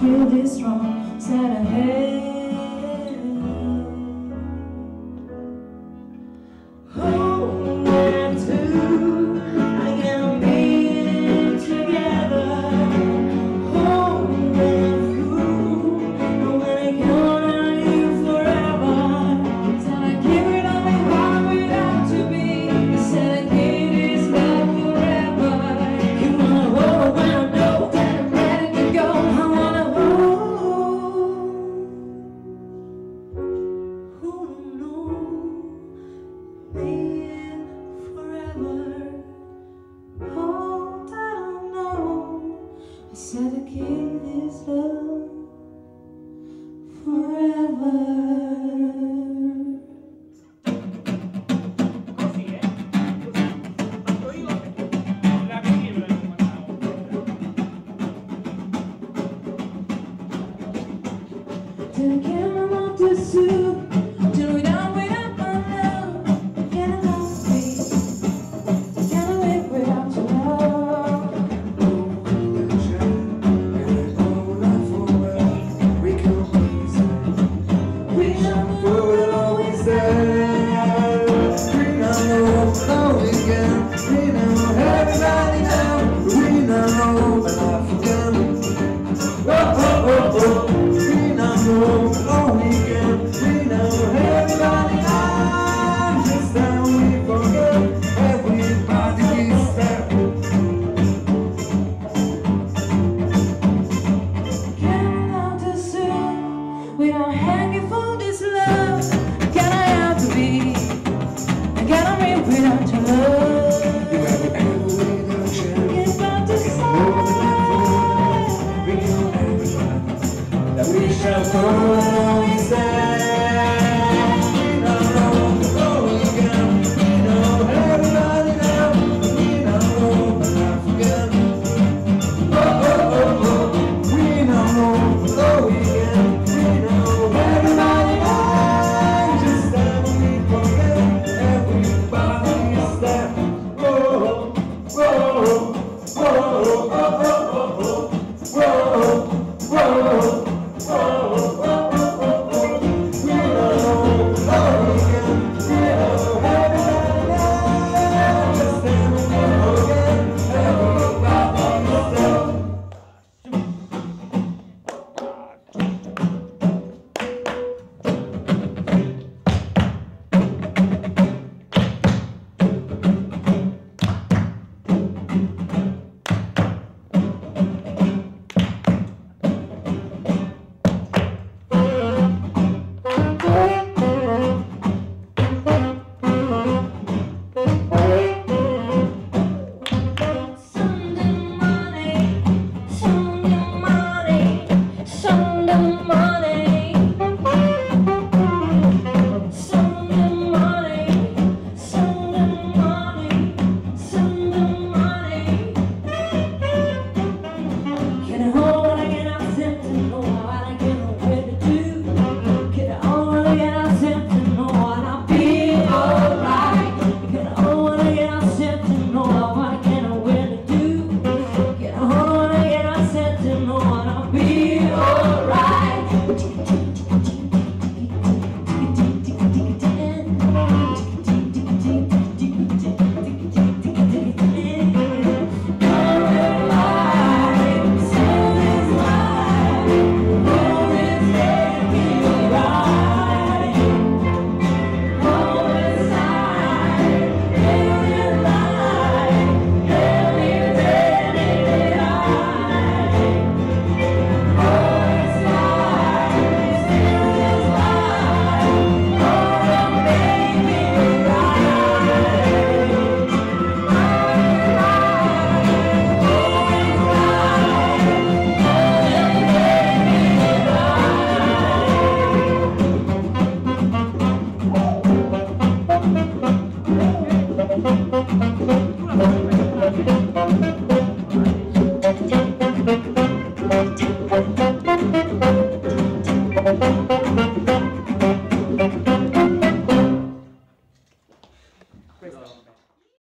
feel this strong, said I hey. Said I keep this love forever. Così, fatto io la veniva la mandavo. Till I can't want to sue, till we don't wait up my love. Can I not be? Can I live without your love? We don't hang it for this love. Can I have to be? Can I live without your love? You got to say that we shall follow instead. Thank you.